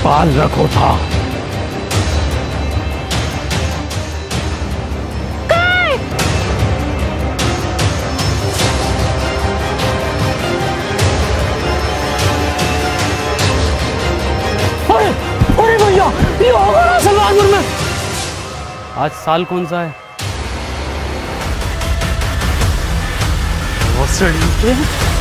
पाल रखो था। अरे भैया, ये होगा ना सलवानपुर में। आज साल कौन सा है?